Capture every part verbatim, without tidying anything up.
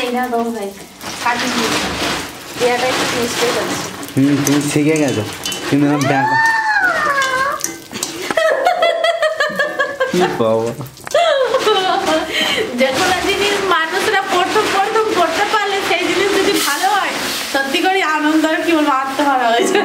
এই না দাও ভাই কাটি দিই এটা একটু মিস্টেক আছে হুম তুমি শিখে গেছো কিন্তু না দেখো কি বাবা যে কোনো জিনিস মানুষরা প্রথম প্রথম করতে পারলে সেই জিনিস যদি ভালো হয় সত্যি করে আনন্দ আর কি বলবো আত্মহারা হয়েছে।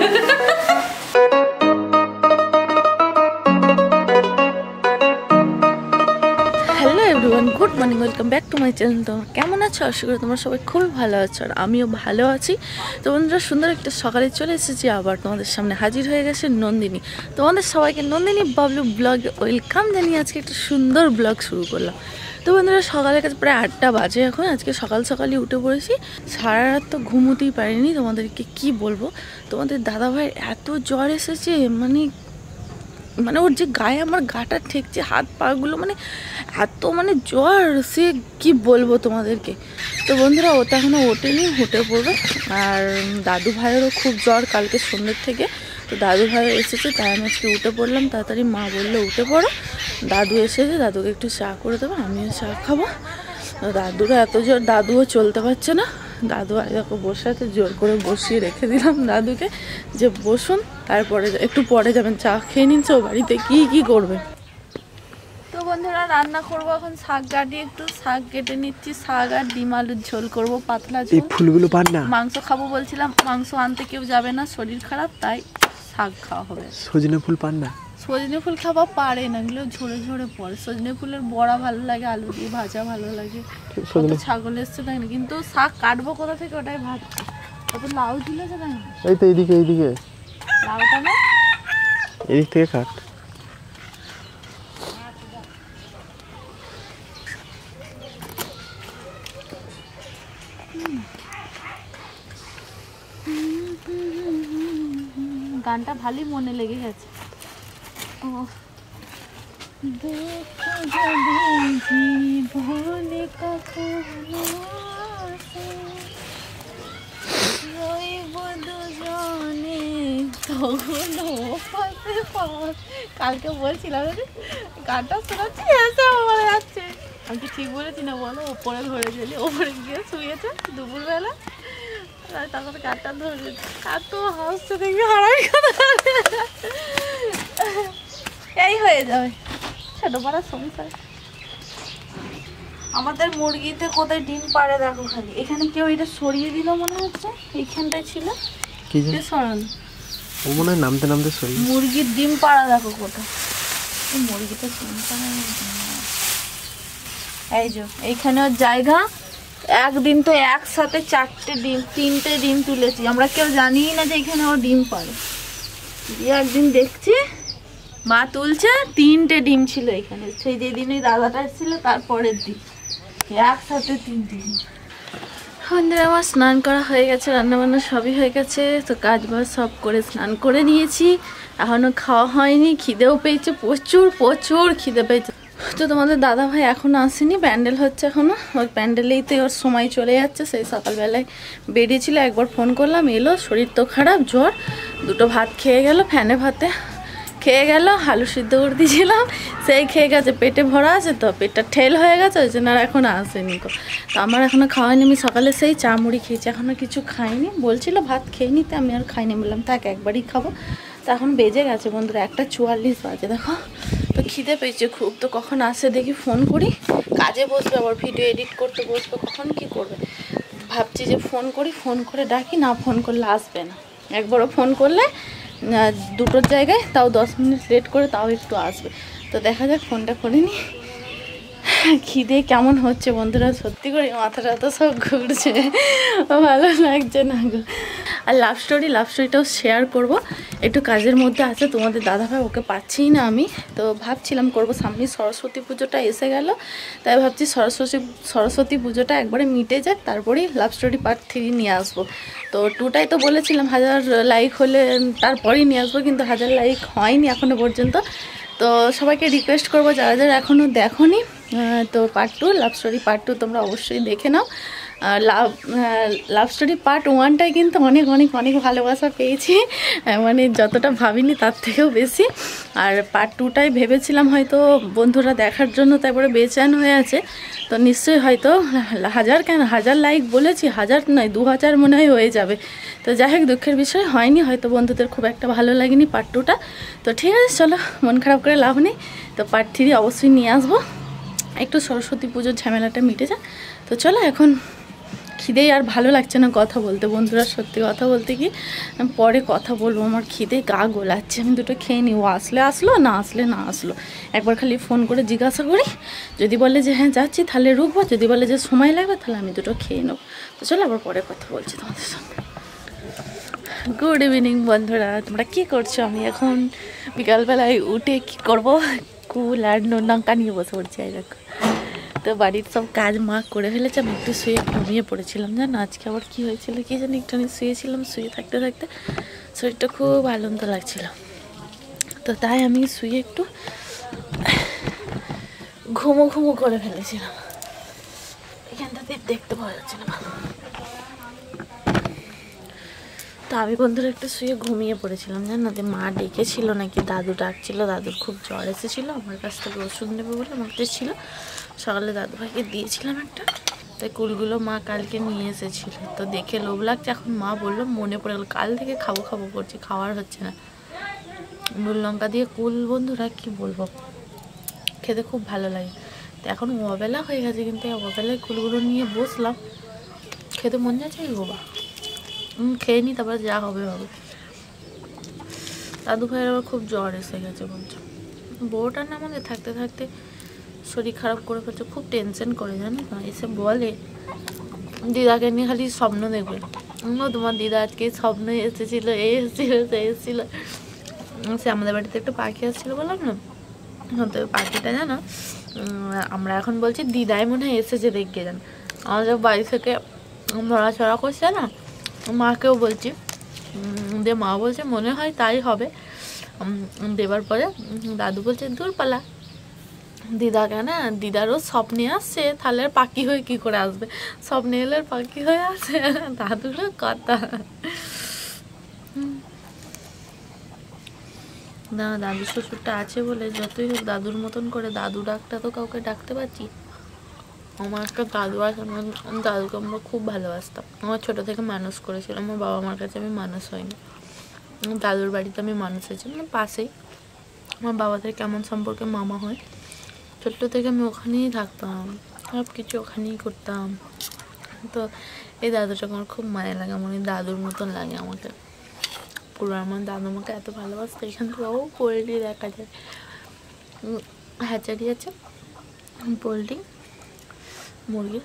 Hello everyone, good morning, welcome back to my channel. তোমরা কেমন আছো? আশা করি তোমরা সবাই খুবই ভালো আছো আর আমিও ভালো আছি। তো বন্ধুরা, সুন্দর একটা সকালে চলে এসেছি আবার তোমাদের সামনে হাজির হয়ে গেছে নন্দিনী। তোমাদের সবাইকে নন্দিনী বাবলু ব্লগে ওয়েলকাম জানিয়ে আজকে একটা সুন্দর ব্লগ শুরু করলাম। তো বন্ধুরা, সকালের কাছে প্রায় আটটা বাজে এখন। আজকে সকাল সকালই উঠে পড়েছি, সারা রাত তো ঘুমোতেই পারিনি। তোমাদেরকে কি বলবো, তোমাদের দাদাভাইয়ের এত জ্বর এসেছে, মানে মানে ওর যে গায়ে আমার গাটা ঠেকছে, হাত পাগুলো মানে এত মানে জ্বর, সে কি বলবো তোমাদেরকে। তো বন্ধুরা, ও তো এখনও ওঠেনি, উঠে পড়বে। আর দাদু ভাইয়েরও খুব জ্বর কালকে সন্ধ্যের থেকে। তো দাদু ভাই এসেছে, তাই আমি আজকে উঠে পড়লাম তাড়াতাড়ি। মা বললো উঠে পড়ো, দাদু এসেছে, দাদুকে একটু চা করে দেবো, আমিও চা খাবো। দাদুরা এত জ্বর, দাদুও চলতে পারছে না। দাদু আর দেখো বসে আছে, জোর করে বসিয়ে রেখে দিলাম দাদুকে যে বসুন, তারপরে একটু পরে যাবেন, চা খেয়ে নিচ্ছে ও বাড়িতে কি কি করবে। তো বন্ধুরা, রান্না করবো এখন শাক কাটিয়ে, একটু শাক কেটে নিচ্ছি, শাক আর ডিম আলুর ঝোল করবো, পাতলা ঝোল। ফুলগুলো পান না, মাংস খাবো বলছিলাম, মাংস আনতে কেউ যাবে না, শরীর খারাপ, তাই শাক খাওয়া হবে। সজনে ফুল পান না? সজনে ফুল খাওয়া পারে না, এগুলো ঝরে ঝরে পড়ে। সজনে ফুলের বড়া ভালো লাগে, আলু দিয়ে ভাজা ভালো লাগে। ছাগল এসছে তাই না, কিন্তু শাক কাটবো কোথা থেকে ওটাই ভাবছি। কত লাউ ঝুলেছে তাই না, এই তো এইদিকে এইদিকে লাউটা না এদিক থেকে কাট। গানটা ভালোই মনে লেগে গেছে। ও দেখো যদি জীবনে কখনো রইব দুজনে তখনও পাশে পাশ। কালকে বলছিলাম গানটা শোনাচ্ছি, এসে আমার যাচ্ছে। আমি কি ঠিক বলেছি না বলো? ওপরে ধরে গেলি, ওপরে গিয়ে শুয়েছে দুপুরবেলা, তখন গানটা ধরে এত হাসছে দেখবি হারাই কথা। এই হয়ে যাবে ছোট পাড়ার সংসার। আমাদের মুরগিতে কোথায় ডিম পাড়ে দেখো, খালি এখানে কেউ এটা সরিয়ে দিল মনে হচ্ছে, এইখানটায় ছিল কি সরাল, ও মনে হয় নামতে নামতে সরিয়ে। মুরগির ডিম পাড়া দেখো কোথায়, মুরগিতে ডিম পাড়া। এই যে এইখানে ওর জায়গা, একদিন তো একসাথে চারটে ডিম তিনটে ডিম তুলেছি, আমরা কেউ জানিই না যে এখানে ও ডিম পাড়ে। একদিন দেখছি মা তুলছে, তিনটে ডিম ছিল এখানে, সেই যেদিন ওই দাদাটা এসেছিল তারপরের দিন একসাথে তিনটে ডিম। আমাদের আমার স্নান করা হয়ে গেছে, রান্নাবান্না সবই হয়ে গেছে। তো কাজ বাজ সব করে স্নান করে নিয়েছি, এখনও খাওয়া হয়নি, খিদেও পেয়েছে প্রচুর প্রচুর খিদে পেয়েছে। তো তোমাদের দাদা ভাই এখনও আসেনি, প্যান্ডেল হচ্ছে এখনও, ওই প্যান্ডেলেই তো ওর সময় চলে যাচ্ছে। সেই সকালবেলায় বেরিয়েছিল, একবার ফোন করলাম, এলো, শরীর তো খারাপ, জ্বর, দুটো ভাত খেয়ে গেল, ফ্যানে ভাতে খেয়ে গেল, আলু সিদ্ধ করে দিয়েছিলাম, সেই খেয়ে গেছে, পেটে ভরা আছে তো, পেটটা ঠেল হয়ে গেছে, ওই জন্য আর এখনও আসেনি। তো আমার এখনও খাওয়াইনি, আমি সকালে সেই চা মুড়ি খেয়েছি, এখনও কিছু খাইনি। বলছিল ভাত খেয়ে নিতে, আমি আর খাইনি, বললাম থাক একবারই খাবো। তো এখন বেজে গেছে বন্ধুরা, একটা চুয়াল্লিশ বাজে দেখো। তো খিদে পেয়েছে খুব, তো কখন আসে দেখি, ফোন করি, কাজে বসবে আবার, ভিডিও এডিট করতে বসবে, কখন কি করবে ভাবছি যে ফোন করি, ফোন করে ডাকি, না ফোন করলে আসবে না। একবারও ফোন করলে দুটোর জায়গায় তাও দশ মিনিট লেট করে তাও একটু আসবে। তো দেখা যাক, ফোনটা করিনি। খিদে কেমন হচ্ছে বন্ধুরা, সত্যি করে মাথাটা তো সব ঘুরছে, ভালো লাগছে না গো। আর লাভ স্টোরি লাভ স্টোরিটাও শেয়ার করবো, একটু কাজের মধ্যে আছে। তোমাদের দাদাভাই ওকে পাচ্ছিই না আমি, তো ভাবছিলাম করবো, সামনে সরস্বতী পুজোটা এসে গেল, তাই ভাবছি সরস্বতী সরস্বতী পুজোটা একবারে মিটে যাক, তারপরেই লাভ স্টোরি পার্ট থ্রি নিয়ে আসবো। তো টুটাই তো বলেছিলাম হাজার লাইক হলে তারপরেই নিয়ে আসবো, কিন্তু হাজার লাইক হয়নি এখনও পর্যন্ত। তো সবাইকে রিকোয়েস্ট করবো, যারা যারা এখনও দেখোনি, তো part two love story part two তোমরা অবশ্যই দেখে নাও। লাভ লাভ স্টোরি পার্ট ওয়ানটাই কিন্তু অনেক অনেক অনেক ভালোবাসা পেয়েছি, মানে যতটা ভাবিনি তার থেকেও বেশি। আর পার্ট টুটাই ভেবেছিলাম হয়তো বন্ধুরা দেখার জন্য তারপরে বেচেন হয়ে আছে, তো নিশ্চয়ই হয়তো হাজার কেন হাজার লাইক বলেছি, হাজার নয় দু হাজার মনে হয় হয়ে যাবে। তো যাই হোক দুঃখের বিষয় হয়নি, হয়তো বন্ধুদের খুব একটা ভালো লাগেনি পার্ট টুটা। তো ঠিক আছে চলো, মন খারাপ করে লাভ নেই, তো পার্ট থ্রি অবশ্যই নিয়ে আসবো। একটু সরস্বতী পুজোর ঝামেলাটা মিটে যায়। তো চলো, এখন খিদেই আর ভালো লাগছে না কথা বলতে বন্ধুরা, সত্যি কথা বলতে কি পরে কথা বলবো, আমার খিদে গা গোলাচ্ছে, আমি দুটো খেয়ে নিই। ও আসলে আসলো, না আসলে না আসলো, একবার খালি ফোন করে জিজ্ঞাসা করি, যদি বলে যে হ্যাঁ যাচ্ছি তাহলে রুকবো, যদি বলে যে সময় লাগবে তাহলে আমি দুটো খেয়ে নেবো। তো চলো আবার পরে কথা বলছি তোমাদের সঙ্গে। গুড ইভিনিং বন্ধুরা, তোমরা কী করছো? আমি এখন বিকালবেলায় উঠে কী করবো, কুল আর নুন লঙ্কা নিয়ে বসে পড়ছি। এই দেখো, তো বাড়ির সব কাজ মা করে ফেলেছে, আমি একটু শুয়ে ঘুমিয়ে পড়েছিলাম। জানো আজকে আবার কী হয়েছিল কি জানি, একটু আমি শুয়েছিলাম, শুয়ে থাকতে থাকতে শরীরটা খুব আনন্দ লাগছিল, তো তাই আমি শুয়ে একটু ঘুমো ঘুমো করে ফেলেছিলাম। এখানটাতে দেখতে পাওয়া যাচ্ছে না, তো আমি বন্ধুরা একটু শুয়ে ঘুমিয়ে পড়েছিলাম। জানো যে মা ডেকেছিল নাকি, দাদু ডাকছিল, দাদুর খুব জ্বর এসেছিলো, আমার কাছ থেকে ওষুধ নেবে বলে আমাকে ছিল, সকালে দাদু ভাইকে দিয়েছিলাম একটা, তাই কুলগুলো মা কালকে নিয়ে এসেছিল, তো দেখে লোভ লাগছে। এখন মা বললো, মনে পড়ে গেল, কাল থেকে খাবো খাবো করছি, খাওয়ার হচ্ছে না। নুন লঙ্কা দিয়ে কুল বন্ধুরা কি বলবো, খেতে খুব ভালো লাগে। তো এখন অবেলা হয়ে গেছে, কিন্তু অবেলায় কুলগুলো নিয়ে বসলাম, খেতে মন যাচ্ছে কি বাবা, খেয়ে নি, তারপরে যা হবে হবে। দাদু ভাইয়ের আবার খুব জ্বর এসে গেছে বলছে, বউটা না আমাকে থাকতে থাকতে শরীর খারাপ করে ফেলছে, খুব টেনশন করে জানো না, এসে বলে দিদাকে নিয়ে খালি স্বপ্ন দেখবে, তোমার দিদা আজকে স্বপ্ন এসেছিলো, এই এসেছিলো সে এসেছিলো। সে আমাদের বাড়িতে একটা পাখি আসছিলো বললাম না, তো পাখিটা জানো আমরা এখন বলছি দিদাই মনে হয় এসেছে দেখে, জানো আমাদের বাড়ি থেকে নড়াচড়া করছে না, মাকেও বলছি, দিয়ে মা বলছে মনে হয় তাই হবে। দেবার পরে দাদু বলছে দূর পালা, দিদাকে না, দিদারও স্বপ্নে আসছে, তাহলে পাখি হয়ে কি করে আসবে, স্বপ্নে এলে পাখি হয়ে আসে, দাদুরও কথা না। দাদু শ্বশুরটা আছে বলে যতই হোক দাদুর মতন করে দাদু ডাকটা তো কাউকে ডাকতে পারছি। আমার একটা দাদু আছে, আমার দাদুকে আমরা খুব ভালোবাসতাম, আমার ছোটো থেকে মানুষ করেছিল, আমার বাবা মার কাছে আমি মানুষ হইনি, দাদুর বাড়িতে আমি মানুষ হয়েছি, মানে পাশেই, আমার বাবাদের কেমন সম্পর্কে মামা হয়, ছোট্ট থেকে আমি ওখানেই থাকতাম, সব কিছু ওখানেই করতাম। তো এই দাদুটাকে আমার খুব মায়া লাগে, আমার দাদুর মতন লাগে আমাকে পুরো, আমার দাদু আমাকে এত ভালোবাসতো। এখান থেকে ও পোলট্রি দেখা যায়, হ্যাচারি আছে পোলট্রি মুরগি,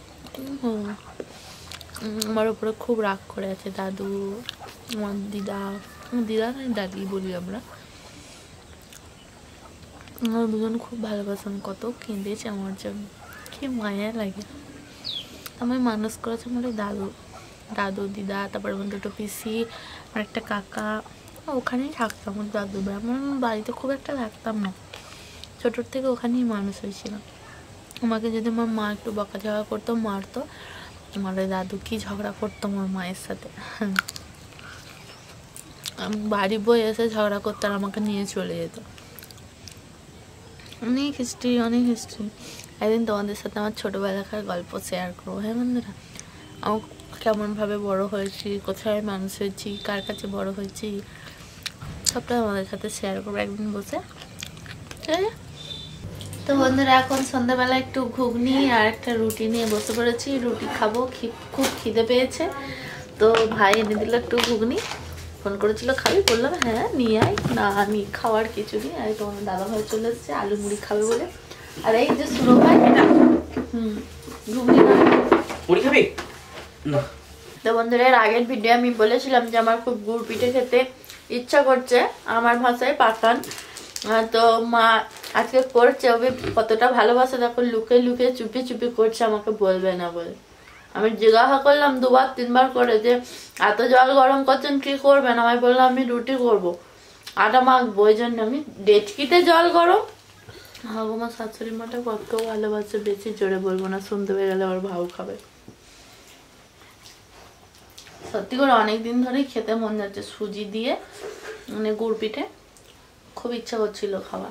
আমার উপরে খুব রাগ করে আছে দাদু, আমার দিদা, দিদা নয় দাদি বলি আমরা, আমার দুজন খুব ভালোবাসেন, কত কেঁদেছে আমার জন্য, কি মায়া লাগে। আমি মানুষ করেছে আমার দাদু, দাদু দিদা, তারপরে আমার দুটো পিসি, আর একটা কাকা, ওখানেই থাকতাম। আমার দাদু ভাই, আমার বাড়িতে খুব একটা থাকতাম না, ছোটোর থেকে ওখানেই মানুষ হয়েছিলাম। আমাকে যদি আমার মা একটু বকাঝকা করতো, মারতো, আমার ওই দাদু কি ঝগড়া করতো আমার মায়ের সাথে, বাড়ি বই এসে ঝগড়া করতো আর আমাকে নিয়ে চলে যেত। অনেক হিস্ট্রি, অনেক হিস্ট্রি। একদিন তোমাদের সাথে আমার ছোটোবেলাকার গল্প শেয়ার করবো, হ্যাঁ বন্ধুরা, আমার কেমনভাবে বড় হয়েছি, কোথায় মানুষ হয়েছি, কার কাছে বড় হয়েছি, সবটা আমাদের সাথে শেয়ার করবো একদিন বসে। তো বন্ধুরা এখন সন্ধ্যাবেলা একটু ঘুগনি আর একটা রুটি নিয়ে বসে পড়েছি, রুটি খাবো, খুব খিদে পেয়েছে, তো ভাই এনে দিল একটু ঘুগনি, ফোন করেছিল খাবি, বললাম হ্যাঁ নিয়ে আয়, না আমি খাওয়ার কিছু নেই, আর তোমার দাদা ভাই চলে এসছে আলু মুড়ি খাবে বলে, আর এই যে সুরো ভাই এটা হুম ঘুগনি মুড়ি খাবি। তো বন্ধুরা এর আগের ভিডিও আমি বলেছিলাম যে আমার খুব গুড় পিঠে খেতে ইচ্ছা করছে, আমার ভাষায় পাকান, তো মা আজকে করছে, ওকে কতটা ভালোবাসে দেখো, লুকে লুকে চুপি চুপি করছে, আমাকে বলবে না বলে। আমি জিজ্ঞাসা করলাম দুবার তিনবার করে যে এত জল গরম করছেন কি করবেন, আমি বললাম আমি রুটি করবো, আটা মাখবো, ওই জন্য আমি ডেচকিতে জল গরম। হ্যাঁ আমার শাশুড়ি মাটা কত ভালোবাসে, বেশি জোরে বলবো না, শুনতে পেয়ে গেলে আবার ভাও খাবে। সত্যি করে অনেক দিন ধরেই খেতে মন যাচ্ছে সুজি দিয়ে মানে গুড় পিঠে, খুব ইচ্ছা করছিল খাবার।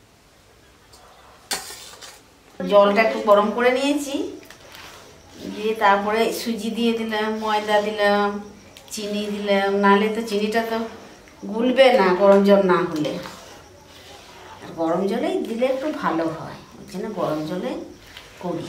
জলটা একটু গরম করে নিয়েছি, দিয়ে তারপরে সুজি দিয়ে দিলাম, ময়দা দিলাম, চিনি দিলাম, নাহলে তো চিনিটা তো গুলবে না গরম জল না হলে। আর গরম জলেই দিলে একটু ভালো হয়, ওই জন্য গরম জলে করি।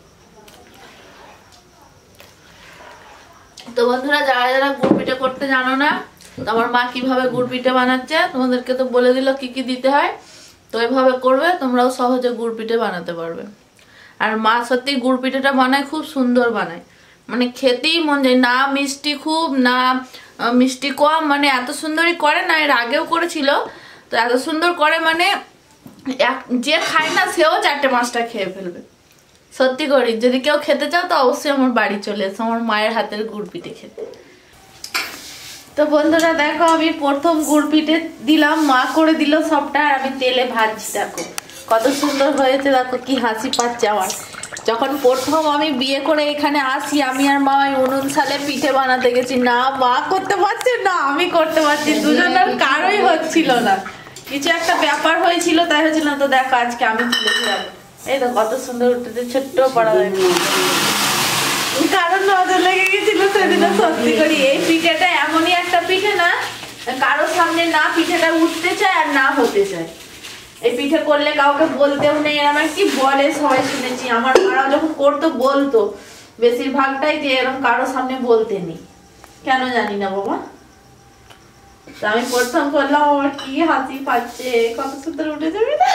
তো বন্ধুরা, যারা যারা গুড় পিঠে করতে জানো না, তো আমার মা কিভাবে গুড় পিঠে বানাচ্ছে তোমাদেরকে তো বলে দিল কি কি দিতে হয়, তো এভাবে করবে তোমরাও সহজে গুড় পিঠে বানাতে পারবে। আর মা সত্যি গুড় পিঠেটা বানায়, খুব সুন্দর বানায়, মানে খেতেই মন যায় না, মিষ্টি খুব না মিষ্টি কম, মানে এত সুন্দরই করে না, এর আগেও করেছিল তো এত সুন্দর করে মানে যে খায় না সেও চারটে পাঁচটা খেয়ে ফেলবে। সত্যি করি, যদি কেউ খেতে চাও তো অবশ্যই আমার বাড়ি চলে এসো আমার মায়ের হাতের গুড় পিঠে খেতে। তো বন্ধুরা দেখো, আমি প্রথম গুড় পিঠে দিলাম, মা করে দিল সবটা, আর আমি তেলে ভাজছি। দেখো কত সুন্দর হয়েছে, দেখো কি হাসি পাচ্ছে আমার। যখন প্রথম আমি বিয়ে করে এখানে আসি, আমি আর মা উনুন সালে পিঠে বানাতে গেছি, না মা করতে পারছে না আমি করতে পারছি, দুজনের কারোই হচ্ছিল না, কিছু একটা ব্যাপার হয়েছিল তাই হচ্ছিল না। তো দেখো আজকে আমি তুলেছিলাম, এই তো কত সুন্দর উঠেছে, ছোট্ট পড়া হয়ে কারণ নজর লেগে গেছিল সেদিন। সত্যি করি এই পিঠেটা এমনই একটা পিঠে না, কারোর সামনে না পিঠেটা উঠতে চায় আর না হতে চায়। এই পিঠে করলে কাউকে বলতেও নেই, আমার কি বলে সবাই শুনেছি, আমার মারাও যখন করতো বলতো বেশিরভাগটাই যে এরকম কারোর সামনে বলতে নেই, কেন জানি না বাবা। তো আমি প্রথম করলাম, আমার কি হাসি পাচ্ছে, কত সুন্দর উঠেছে পিঠে।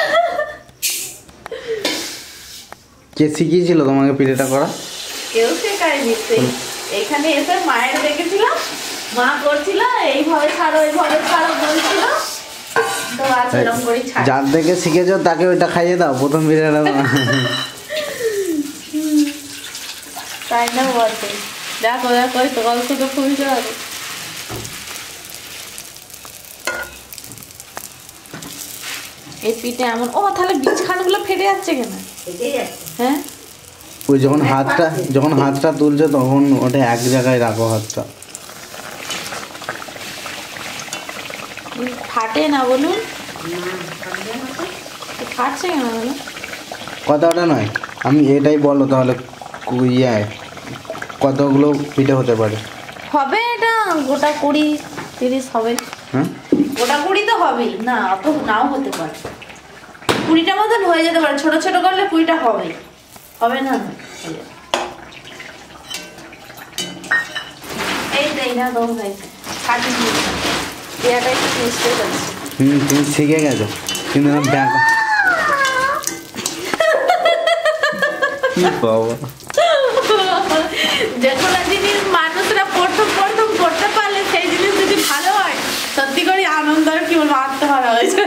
কে শিখিয়েছিল তোমাকে পিঠেটা করা? কেউ শেখায়নি, এখানে এসে মায়ের দেখেছিলাম, মা করছিল এইভাবে ছাড়ো এইভাবে ছাড়ো বলছিল, তো আজ এরকম করে ছাড়ো। যার থেকে শিখেছো তাকে ওইটা খাইয়ে দাও প্রথম পিঠেটা। তাই না বলতে, দেখো দেখো তো গল্প তো খুবই যাবে। এই পিঠে এমন, ও তাহলে বীজখানগুলো ফেটে যাচ্ছে কেন? হ্যাঁ, ওই যখন হাতটা যখন হাতটা তুলছে তখন ওটা এক জায়গায় রাখো হাতটা। ফাটে না বলুন, ফাটছে কেন বলুন? কথাটা নয়, আমি এটাই বলো তাহলে ইয়ে কতগুলো পিঠে হতে পারে? হবে এটা গোটা কুড়ি তিরিশ হবে। হ্যাঁ, গোটা কুড়ি তো হবেই না, অত নাও হতে পারে, কুড়িটা মতন হয়ে যেতে পারে, ছোট ছোট করলে কুড়িটা হবে, হবে না। এই দেই না দম খাইছে কাটি দিয়ে পেয়াটা একটু মিশতে যাচ্ছে। হুম, তুমি শিখে গেছো, কিন্তু দেখো বাবা, যে কোনো জিনিস মানুষরা প্রথম প্রথম করতে পারলে সেই জিনিস যদি ভালো হয়, সত্যি করে আনন্দ আর কি বলবো, আত্মহারা হয়েছে।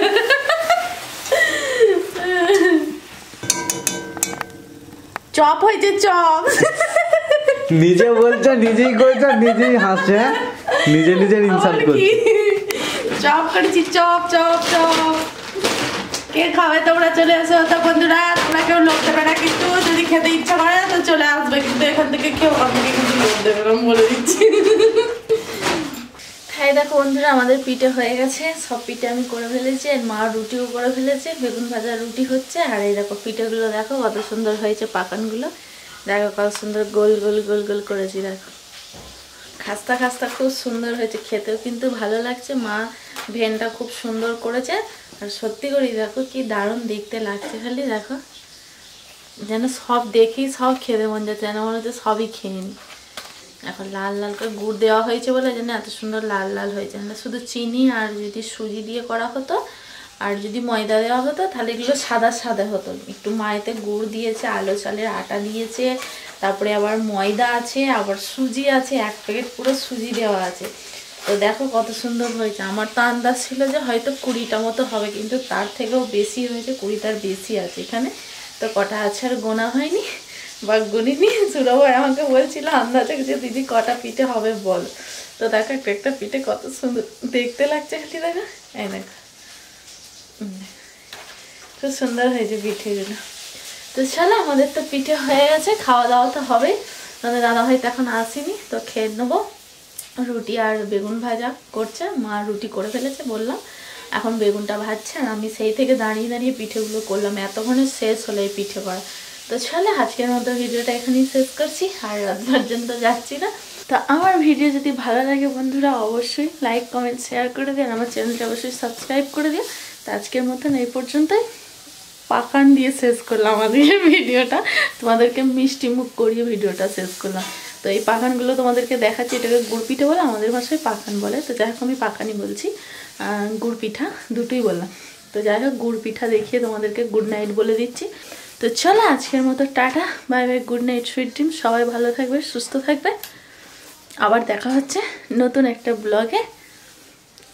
চপ হয়েছে চপ, নিজে বলছো নিজেই করছো নিজেই হাসছে, নিজে নিজের ইনসাল্ট করছো। চপ করেছি, চপ চপ চপ। কে খাবে তোমরা চলে এসো। তো বন্ধুরা তোমরা কেউ লোক দেবে না, কিন্তু যদি খেতে ইচ্ছা করে তো চলে আসবে, কিন্তু এখান থেকে কেউ আমাকে কিন্তু লোক দেবে না, আমি বলে দিচ্ছি। খাই দেখো বন্ধুরা, আমাদের পিঠে হয়ে গেছে, সব পিঠে আমি করে ফেলেছি, আর মা রুটিও করে ফেলেছে, বেগুন ভাজা রুটি হচ্ছে। আর এই দেখো পিঠেগুলো দেখো কত সুন্দর হয়েছে, পাকানগুলো দেখো কত সুন্দর গোল গোল গোল গোল করেছি, দেখো খাস্তা খাস্তা খুব সুন্দর হয়েছে, খেতেও কিন্তু ভালো লাগছে। মা ভেনটা খুব সুন্দর করেছে, আর সত্যি করি দেখো কি দারুণ দেখতে লাগছে, খালি দেখো যেন সব দেখেই সব খেতে মন যাচ্ছে, যেন মনে হচ্ছে সবই খেয়ে নি। এখন লাল লাল করে গুড় দেওয়া হয়েছে বলে যেন এত সুন্দর লাল লাল হয়েছে, না শুধু চিনি আর যদি সুজি দিয়ে করা হতো আর যদি ময়দা দেওয়া হতো তাহলে এগুলো সাদা সাদা হতো। একটু মায়েতে গুড় দিয়েছে, আলো চালের আটা দিয়েছে, তারপরে আবার ময়দা আছে, আবার সুজি আছে, এক প্যাকেট পুরো সুজি দেওয়া আছে। তো দেখো কত সুন্দর হয়েছে। আমার তো আন্দাজ ছিল যে হয়তো কুড়িটা মতো হবে, কিন্তু তার থেকেও বেশি হয়েছে, কুড়িটার বেশি আছে এখানে। তো কটা আছে আর গোনা হয়নি বা গুনিনি। সুরভ ভাই আমাকে বলছিল আন্দাজে যে দিদি কটা পিঠে হবে বল। তো দেখো একটা একটা পিঠে কত সুন্দর দেখতে লাগছে, খালি দেখো, এই দেখো খুব সুন্দর হয়েছে পিঠেগুলো। তো চলো আমাদের তো পিঠে হয়ে গেছে, খাওয়া দাওয়া তো হবেই, আমাদের দাদা ভাই তো এখন আসেনি, তো খেয়ে নেবো। রুটি আর বেগুন ভাজা করছে, মা রুটি করে ফেলেছে বললাম, এখন বেগুনটা ভাজছে আর আমি সেই থেকে দাঁড়িয়ে দাঁড়িয়ে পিঠেগুলো করলাম, এতক্ষণে শেষ হলো এই পিঠে করা। তো চলে আজকের মতো ভিডিওটা এখানেই শেষ করছি, আর রাত পর্যন্ত যাচ্ছি না। তো আমার ভিডিও যদি ভালো লাগে বন্ধুরা অবশ্যই লাইক কমেন্ট শেয়ার করে দিও, আর আমার চ্যানেলটা অবশ্যই সাবস্ক্রাইব করে দিও। তো আজকের মতন এই পর্যন্তই, পাকান দিয়ে শেষ করলাম আমাদের ভিডিওটা, তোমাদেরকে মিষ্টি মুখ করিয়ে ভিডিওটা শেষ করলাম। তো এই পাকানগুলো তোমাদেরকে দেখাচ্ছি, এটাকে গুড় পিঠে বলে, আমাদের ভাষায় পাকান বলে। তো যাই হোক আমি পাকানই বলছি, গুড় পিঠা দুটোই বললাম। তো যাই হোক গুড় পিঠা দেখিয়ে তোমাদেরকে গুড নাইট বলে দিচ্ছি। তো চলো আজকের মতো tata, bye bye, good night, sweet dream. সবাই ভালো থাকবে, সুস্থ থাকবে, আবার দেখা হচ্ছে নতুন একটা ব্লগে।